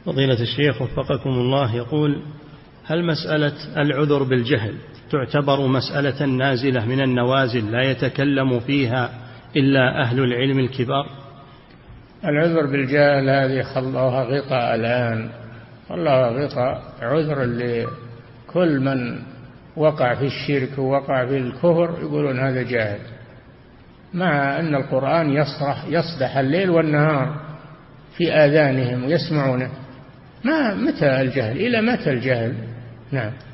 فضيلة الشيخ وفقكم الله، يقول: هل مسألة العذر بالجهل تعتبر مسألة نازلة من النوازل لا يتكلم فيها إلا أهل العلم الكبار؟ العذر بالجهل هذه خلوها غطاء الآن، خلوها غطاء عذر لكل من وقع في الشرك ووقع في الكفر، يقولون هذا جاهل، مع أن القرآن يصدح الليل والنهار في آذانهم ويسمعونه. متى الجهل؟ إلى متى الجهل؟ نعم.